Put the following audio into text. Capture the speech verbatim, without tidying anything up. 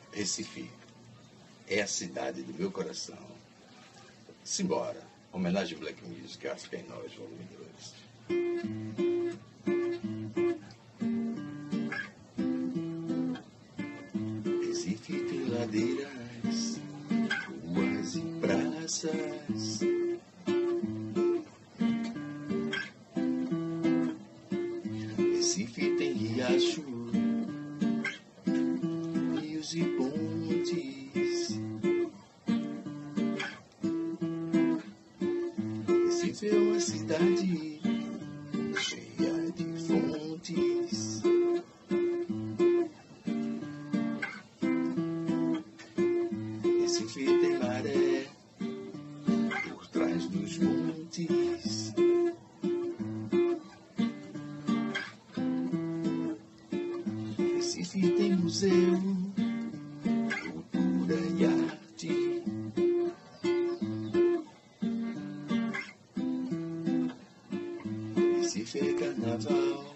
Recife é a cidade do meu coração. Simbora, homenagem Black Music, África em Nós, volume dois. Recife tem ladeiras, ruas e praças. Recife tem riacho, rios e pontes. Recife é uma cidade cheia de fontes. Recife tem maré por trás dos montes. Recife tem museu, cultura e arte. Recife é carnaval.